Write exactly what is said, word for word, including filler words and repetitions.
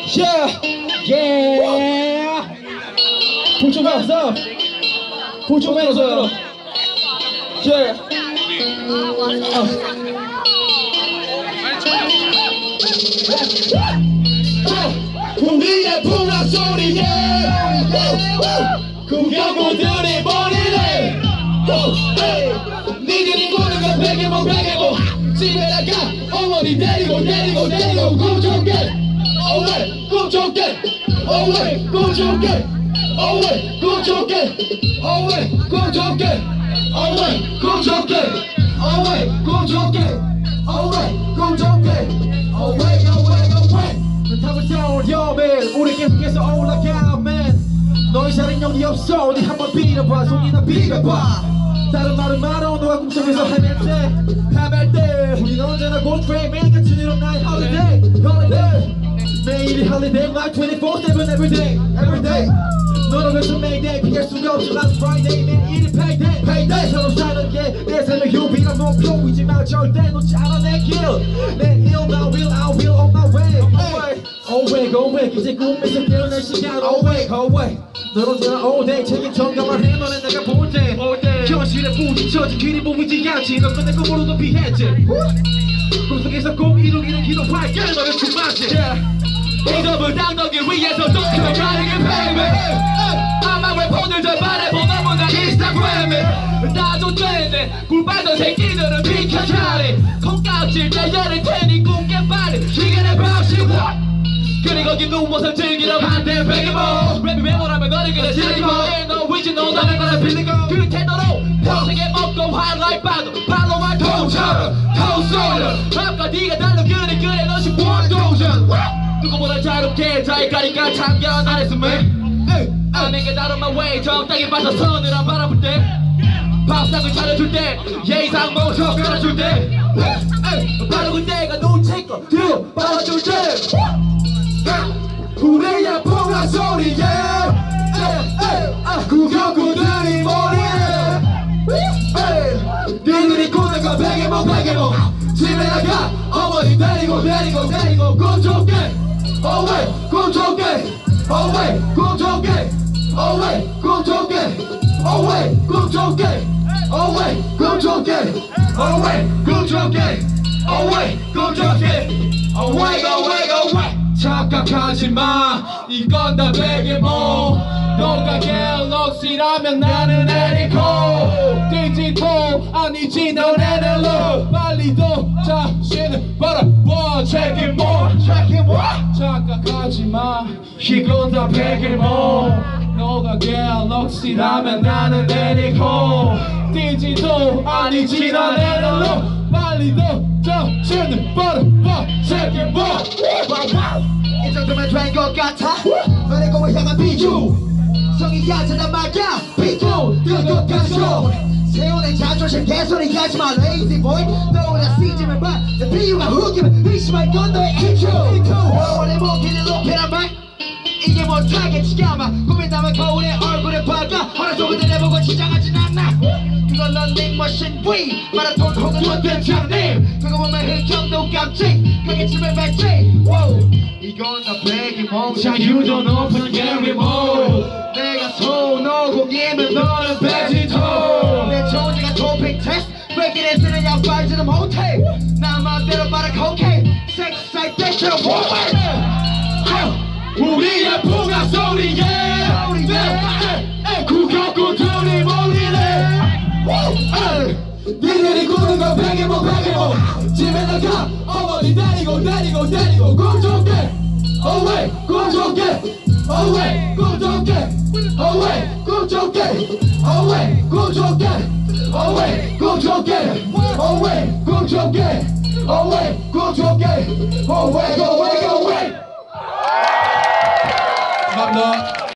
Yeah, yeah. Put your hands up. Put your hands up. Yeah. 우리의 풍악 소리에 구경꾼들이 머리를 니들이 보는 건 베개모 베개모 집에 나가 어머니 데리고 데리고 데리고 꿈좋게 어왜 꿈좋게 어왜 꿈좋게 어왜 꿈좋게 어왜 꿈좋게 어왜 꿈좋게 어왜 꿈좋게 어왜 꿈좋게 어왜 어왜 어왜 타고 싸울 여맨 우리 계속해서 올라가 맨 너의 살인력이 없어 어디 한번 빌어봐 손이나 빌어봐 다른 말은 말어 너가 꿈속에서 헤맬 때 헤맬 때 우린 언제나 고트레이 매일같이 일어나는 holiday holiday 매일이 holiday my twenty-four seven everyday everyday 너는 왜 Mayday 피할 수가 없지만 Friday 매일이 payday payday 서로 사는 게 내 삶의 유비란 목표이지만 절대 놓지 않아 내 길 내 일 my will I will on my way awake awake 이제 꿈에서 깨어날 시간 awake awake 넌 언제나 all day 책임 전가만 해 너는 내가 볼 때 현실에 부딪혀진 길이 보이지 않지 넌 끝내 꿈으로도 피했지 꿈속에서 꼭 이루기는 기도할게 너를 충만지 이름을 당너기 위해서 또 그만하게 baby 아마 웹폰을 절반에 보내면 난 인스타그램에 나도 되네 꿀빨던 새끼들은 비켜차리 콩깍질 때려낼 테니 꿈깨 빨리 시간의 방식 그리고 거기 누워서 즐기려 반대 베개모 랩이 메모라면 너를 그래 즐기고 너 위치 너 너를 그래 빌리고 그 태도로 평생에 먹고 하이라이트 봐도 팔로우할 통처럼 통솔려 랩과 네가 달라 그래 그래 너시 원도전 누구보다 자유롭게 자기가니까 참견 안 했으면 아 내게 다른 my way 적당히 빠져 선을 안 바라볼 때 밥상을 차려줄 때 예의상 모셔 끌어줄 때 바로 그때가 눈치껏 뒤로 빠져줄 때 우리의 풍악 소리에 구경꾼들이 머리에 니들이 꾸는 건 베개모 베개모 집에 나가 어머니 데리고 데리고 데리고 꿈좋게 어왜 꿈좋게 어왜 꿈좋게 어왜 꿈좋게 어왜 꿈좋게 어왜 꿈좋게 어왜 꿈좋게 어왜 꿈좋게 어왜 어왜 어왜 착각하지마 이건 다 베개모 너가 갤럭시라면 나는 에리코 디지털 아니지 넌 애널로 빨리도 자신을 바라봐 Check it more Check it more 착각하지마 이건 다 베개모 너가 갤럭시라면 나는 에리코 디지털 아니지 넌 애널로 빨리도 자신을 바라봐 Check it more 이 정도면 된 것 같아 너네 꿈을 향한 비유 성이 가짜단 말야 비교 뜬것 같죠 세운의 자존심 개소리 하지마 lazy boy 너보다 시집을 봐내 비유가 웃기면 의심할 건 너의 이큐 원래 목기를 높이란 말 이게 못하겠지 아마 고민하면 거울에 얼굴을 박아 어느 속을 내보고 지장하진 않나 그건 런닝머신 위 마라톤 혹은 원대장님 그거 보면 흑형도 깜찍 그게 집에 뱉지 이건 다 베개모 자유도 높은 게리모 내가 손오공이면 너는 베지톨 내 존재가 토픽 테스트 브레이킹댄스는 약발지도 못해 나 맘대로 말할 코케인 섹스할 때처럼 우리의 풍악 소리에 구경꾼들이 몰리네 니들이 꾸는 건 베개모 베개모 집에 나가 어머니 데리고 데리고 데리고 꿈좋게 어왜 꿈좋게 어왜 꿈좋게 어왜 꿈좋게 어왜 꿈좋게 어왜 꿈좋게 어왜 꿈좋게 어왜 꿈좋게 어왜 어왜 어왜 감사합니다.